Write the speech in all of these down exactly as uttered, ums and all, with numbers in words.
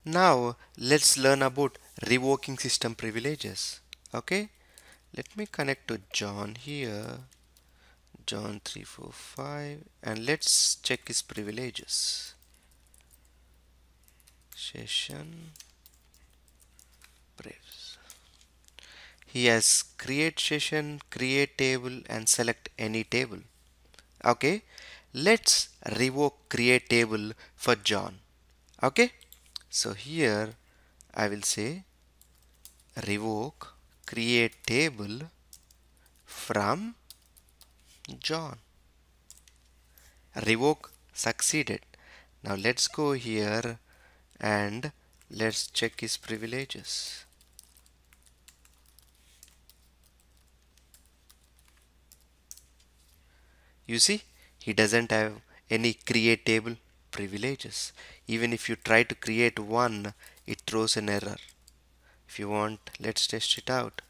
Now let's learn about revoking system privileges. Okay, let me connect to John here, John three four five, and let's check his privileges. Session privs. He has create session, create table, and select any table. Okay, let's revoke create table for John. Okay, so here I will say revoke create table from John. Revoke succeeded. Now let's go here and let's check his privileges. You see, he doesn't have any create table privileges. Even if you try to create one, it throws an error. If you want, let's test it out.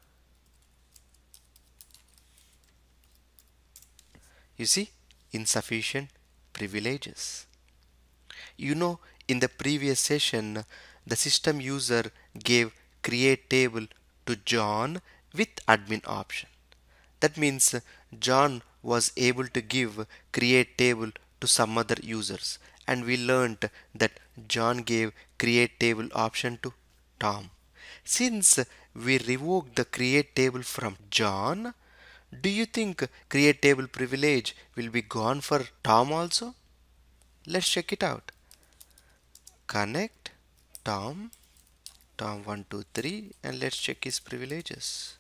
You see, insufficient privileges. You know, in the previous session, the system user gave create table to John with admin option. That means John was able to give create table to some other users, and we learnt that John gave create table option to Tom. Since we revoked the create table from John, do you think create table privilege will be gone for Tom also? Let's check it out. Connect Tom, Tom one two three, and let's check his privileges.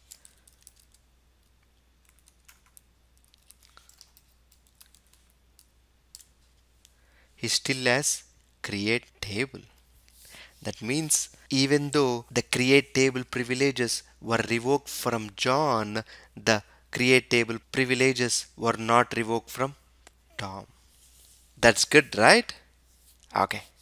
He still has create table. That means even though the create table privileges were revoked from John, the create table privileges were not revoked from Tom. That's good, right? Okay.